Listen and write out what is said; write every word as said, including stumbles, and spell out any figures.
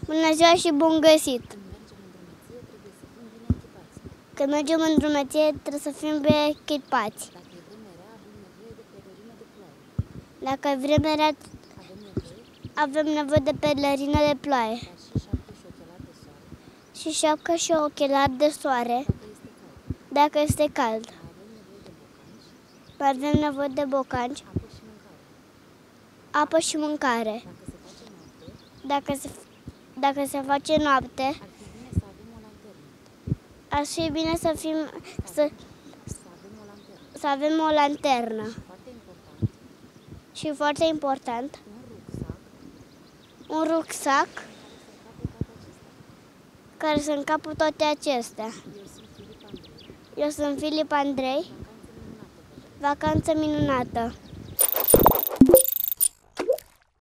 Bună ziua și bun găsit! Când mergem în drumeție, trebuie să fim bine echipați. Dacă e vreme rea, avem nevoie de pelerină de ploaie. Și șapcă și ochelari de soare, dacă este cald. Avem nevoie de bocanci, apă și mâncare. Dacă se, dacă se face noapte, ar fi bine să, fim, să, să avem o lanternă. Și foarte important, un rucsac care să încapă toate acestea. Eu sunt Filip Andrei, vacanță minunată!